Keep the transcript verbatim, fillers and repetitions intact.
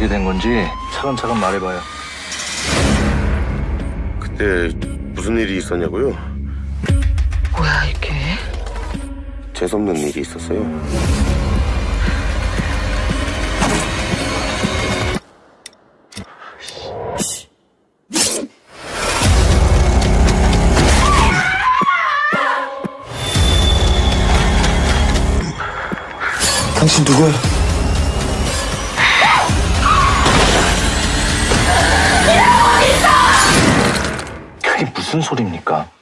어떻게 된 건지 차근차근 말해봐요. 그때 무슨 일이 있었냐고요? 뭐야 이게? 재수없는 일이 있었어요. 당신 누구야? 그게 무슨 소리입니까?